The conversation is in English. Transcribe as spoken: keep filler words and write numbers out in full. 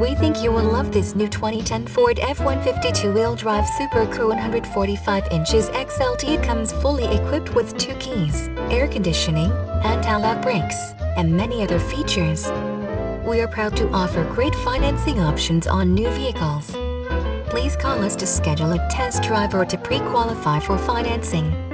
We think you will love this new twenty ten Ford F one fifty two-wheel drive SuperCrew one hundred forty-five inches X L T. It comes fully equipped with two keys, air conditioning, anti-lock brakes, and many other features. We are proud to offer great financing options on new vehicles. Please call us to schedule a test drive or to pre-qualify for financing.